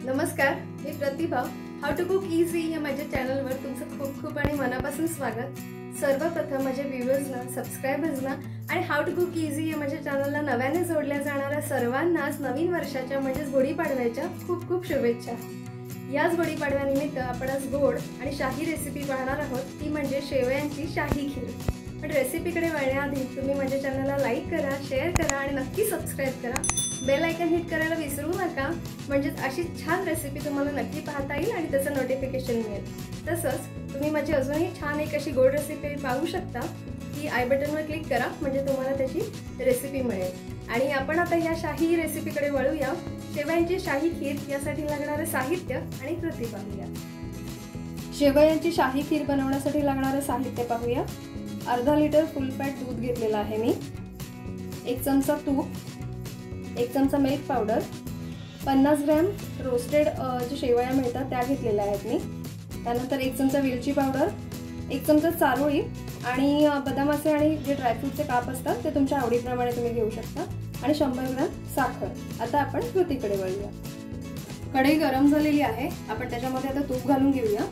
नमस्कार, मी Pratibha. How to cook easy या माझ्या चॅनलवर तुमचं खूप खूप आणि मनापासून स्वागत. सर्वप्रथम माझ्या व्ह्यूअर्सना, सबस्क्रायबर्सना आणि हाऊ टू कुक इझी या माझ्या चॅनलला नव्याने जोडल्या जाणाऱ्या सर्वांनाच नवीन वर्षाच्या म्हणजेच गुढीपाडव्याच्या खूप खूप शुभेच्छा. याच गुढीपाडव्यानिमित्त आपण आज गोड आणि शाही रेसिपी पाहणार आहोत, ती म्हणजे शेवयांची शाही खीर. पण रेसिपीकडे वळण्याआधी तुम्ही माझ्या चॅनलला लाईक करा, शेअर करा आणि नक्की सबस्क्राईब करा. बेल आयकन हिट करायला विसरू नका, म्हणजे अशी छान रेसिपी तुम्हाला नक्की पाहता येईल आणि त्याचं नोटिफिकेशन मिळेल. तसंच तुम्ही माझी अजूनही छान एक अशी गोड रेसिपी पाहू शकता, ती आय बटनवर क्लिक करा म्हणजे तुम्हाला त्याची रेसिपी मिळेल. आणि आपण आता या शाही रेसिपीकडे वळूया. शेवयांची शाही खीर यासाठी लागणारे साहित्य आणि कृती पाहूया. शेवयांची शाही खीर बनवण्यासाठी लागणारे साहित्य पाहूया. अर्धा लिटर फुल फॅट दूध घेतलेलं आहे मी, 1 चमचा तूप, 1 चमचा मिल्क पावडर, 50 ग्रॅम रोस्टेड जे शेवया मिळतात त्या घेतलेल्या आहेत मी. त्यानंतर 1 चमचा वेलची पावडर, 1 चमचा चारोळी आणि बदामाचे आणि जे ड्रायफ्रूटचे काप असतात ते तुमच्या आवडीप्रमाणे तुम्ही घेऊ शकता आणि 100 ग्रॅम साखर. आता आपण कृतीकडे वळूया. कढई गरम झालेली आहे, आपण त्याच्यामध्ये आता तूप घालून घेऊया.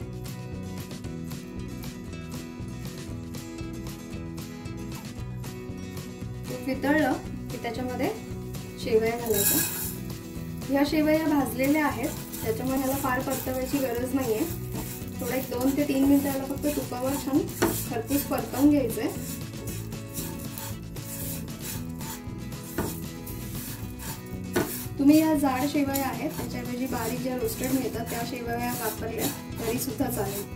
तूप वितळलं की त्याच्यामध्ये शेवया घालायच्या. ह्या शेवया भाजलेल्या आहेत, त्याच्यामुळे ह्याला फार परतवायची गरज नाहीये. थोडं 1 2 ते 3 मिनिटं याला फक्त तुपावर छान खरपूस परतवून घ्यायचंय. तुम्ही या जाड शेवया आहेत त्याच्याऐवजी बारीक ज्या रोस्टेड मिळतात त्या शेवया वापरल्या तरी सुद्धा चालेल.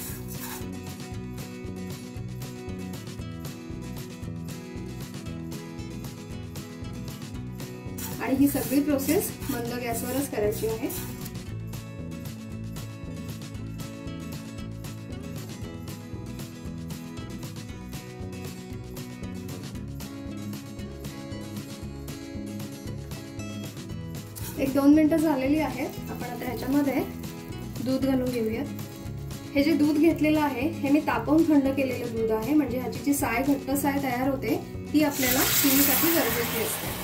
आणि ही सगळी प्रोसेस मंद गॅसवरच करायची आहे. एक 2 मिनिटं झालेली आहेत. आपण आता ह्याच्यामध्ये दूध घालून घेऊयात. हे जे दूध घेतलेलं आहे हे मी तापवून थंड केलेलं दूध आहे, म्हणजे ह्याची जी साय, घट्ट साय तयार होते ती आपल्याला खीरीसाठी गरजेची असते.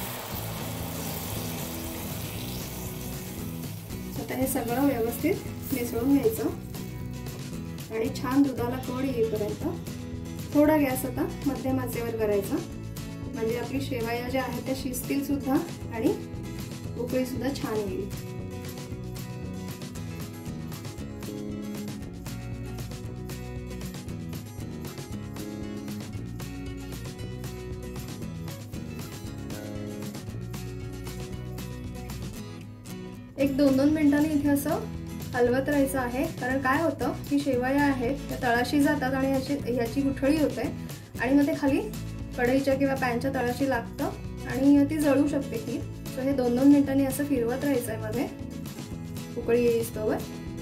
आता हे सगळं व्यवस्थित मिसळून घ्यायचं आणि छान दुधाला कड येईपर्यंत थोडा गॅस आता मध्यम आचेवर करायचा, म्हणजे आपली शेवया ज्या आहेत त्या शिजतील सुद्धा आणि उकळी सुद्धा छान येईल. एक 2-2 मिनिटांनी इथे असं हलवत राहायचं आहे, कारण काय होतं की शेवया आहेत त्या तळाशी जातात आणि ह्याची गुठळी होते आणि मग ते खाली कढईच्या किंवा पॅनच्या तळाशी लागतं आणि ती जळू शकते खीर. तर हे 2-2 मिनिटांनी असं फिरवत राहायचं आहे मध्ये उकळी येईस्तोवर.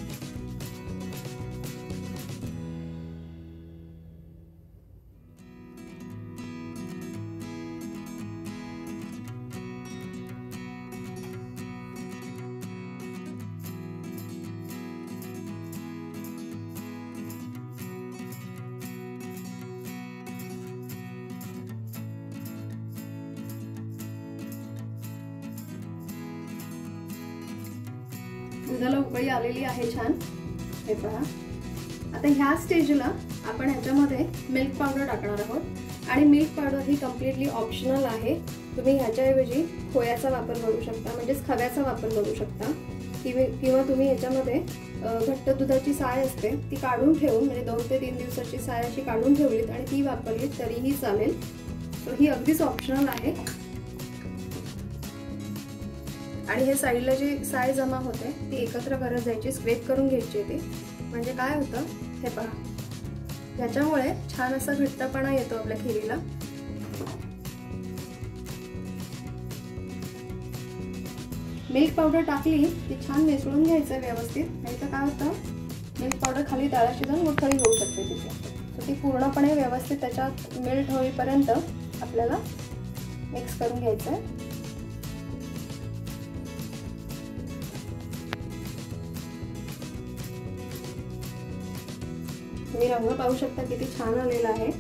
दुधाला उकळी आलेली आहे छान, हे पहा. आता ह्या स्टेजला आपण ह्याच्यामध्ये मिल्क पावडर टाकणार आहोत आणि मिल्क पावडर ही कम्प्लिटली ऑप्शनल आहे. तुम्ही ह्याच्याऐवजी खोयाचा वापर करू शकता, म्हणजेच खव्याचा वापर करू शकता, किंवा तुम्ही ह्याच्यामध्ये घट्ट दुधाची साय असते ती काढून ठेवून, म्हणजे 2 ते 3 दिवसाची साय अशी काढून ठेवलीत आणि ती वापरलीत तरीही चालेल. सो ही अगदीच ऑप्शनल आहे. आणि हे साईडला जी साय जमा होते ती एकत्र करत जायची, स्क्रेप करून घ्यायची ती. म्हणजे काय होतं हे पहा, ह्याच्यामुळे छान असा घट्टपणा येतो आपल्या खिरीला. मिल्क पावडर टाकली की छान मिसळून घ्यायचं व्यवस्थित, नाही तर काय होतं मिल्क पावडर खाली तळाशी जाऊन गुठळी होऊ शकते तिथे. तर ती पूर्णपणे व्यवस्थित त्याच्यात मेल्ट होईपर्यंत आपल्याला मिक्स करून घ्यायचं आहे. तुम्ही रंग पाहू शकता किती छान आलेला आहे.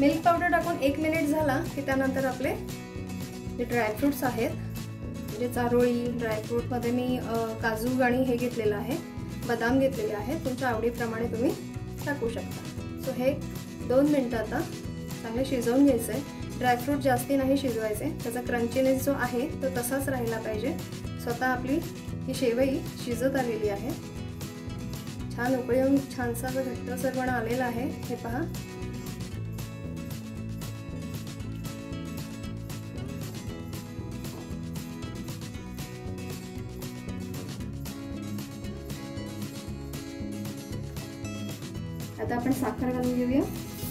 मिल्क पावडर टाकून 1 मिनिट झाला की त्यानंतर आपले जे ड्रायफ्रूट्स आहेत, म्हणजे चारोळी ड्रायफ्रूटमध्ये मी काजू आणि हे घेतलेलं आहे, बदाम घेतलेले आहेत, तुमच्या आवडीप्रमाणे तुम्ही टाकू शकता। सो हे 2 मिनिटं आता चांगले शिजवून घ्यायचं आहे। ड्रायफ्रूट जास्ती नाही शिजवायचे, त्याचा क्रंचीनेस जो आहे तो तसाच राहिला पाहिजे। स्वतः आपली ही शेवई शिजत आलेली आहे, छान उकळी येऊन छानसा घट्टसरपणा आलेला आहे, हे पहा। आता आपण साखर घालून घेऊया।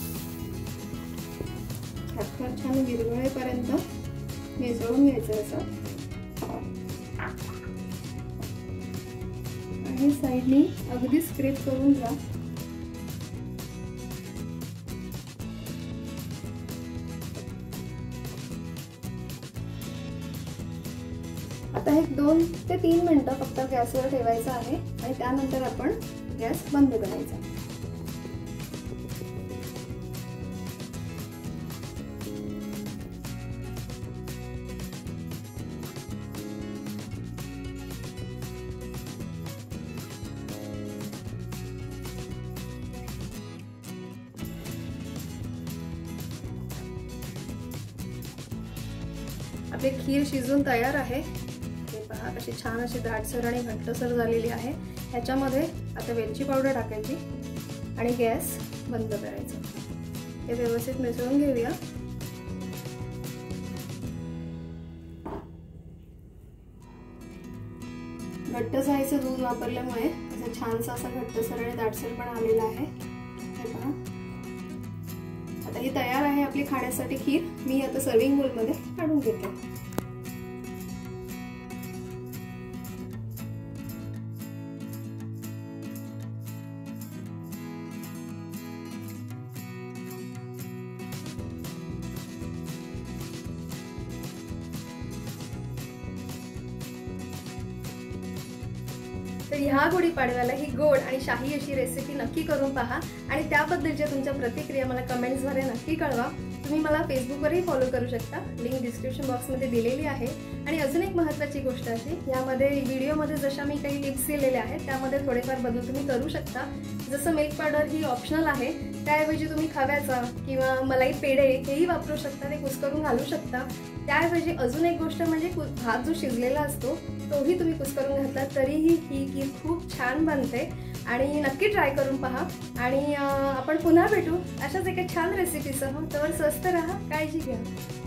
साखर छान विरघळेपर्यंत मिसळून घ्यायचं असं, आणि साईडनी अगदी स्क्रेप करून घ्या। आता एक 2 ते 3 मिनिटं फक्त गॅसवर ठेवायचं आहे आणि त्यानंतर आपण गॅस बंद करायचा। आपली खीर शिजून तयार आहे, हे पहा कशी छान अशी दाटसर आणि घट्टसर झालेली आहे। ह्याच्यामध्ये आता वेलची पावडर टाकायची आणि गॅस बंद करायचा। हे व्यवस्थित मिसळून घेऊया। घट्ट जायचं दूध वापरल्यामुळे असं छानसा असा घट्टसर आणि दाटसर पण आलेला आहे, हे पहा। आता ही तयार आहे आपली खाण्यासाठी खीर। मी आता सर्विंग बोल मध्ये काढून घेते। तर ह्या गुढीपाडव्याला ही गोड आणि शाही अशी रेसिपी नक्की करून पहा आणि त्याबद्दलच्या तुमच्या प्रतिक्रिया मला कमेंट्सद्वारे नक्की कळवा। तुम्ही मला फेसबुकवरही फॉलो करू शकता, लिंक डिस्क्रिप्शन बॉक्समध्ये दिलेली आहे। आणि अजून एक महत्त्वाची गोष्ट अशी, यामध्ये व्हिडिओमध्ये जशा मी काही टिप्स दिलेल्या आहेत त्यामध्ये थोडेफार बदल तुम्ही करू शकता। जसं मिल्क पावडर ही ऑप्शनल आहे, त्याऐवजी तुम्ही खव्याचा किंवा मलाई पेढे हेही वापरू शकता, ते कुस्करून घालू शकता। त्याऐवजी अजून एक गोष्ट म्हणजे भात जो शिजलेला असतो तोही तुम्ही कुस्करून घातला तरीही ही खीर खूप छान बनते आणि नक्की ट्राय करून पहा। आणि आपण पुन्हा भेटू अशाच एका छान रेसिपीसह। तर स्वस्थ राहा, काळजी घ्या।